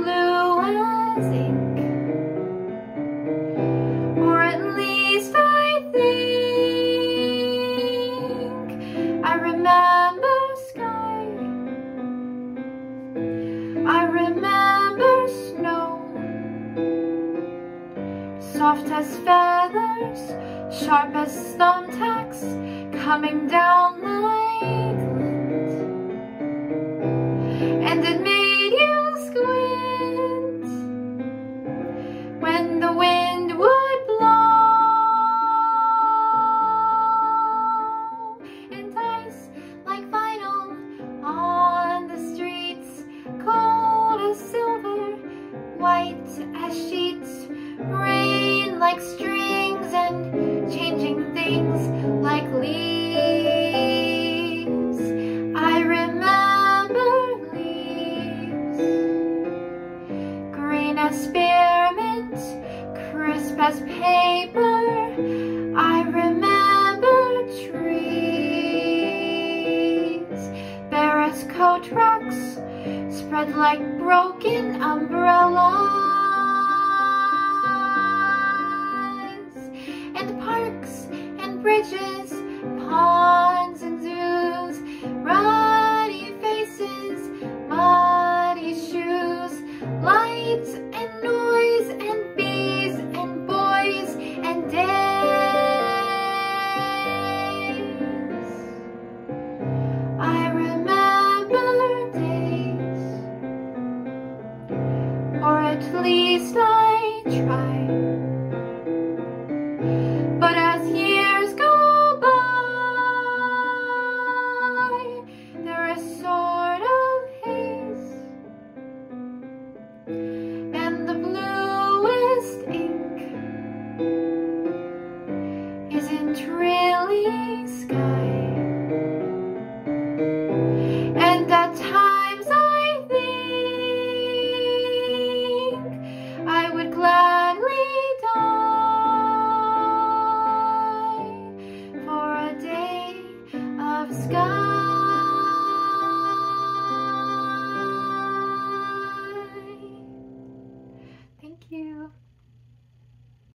blue as ink, or at least I think. I remember sky, I remember snow, soft as feathers, sharp as thumbtacks, coming down like lint. And it made you squint when the wind would blow, and ice like vinyl on the streets, cold as silver, white as sheets, rain like strings and changing things like leaves. I remember leaves, green as spearmint, crisp as paper. I remember trees, bare as coat racks, spread like broken umbrellas, and parks and bridges, ponds and zoos, ruddy faces, muddy shoes, lights and noise and bees and boys and days. I remember days, or at least I try.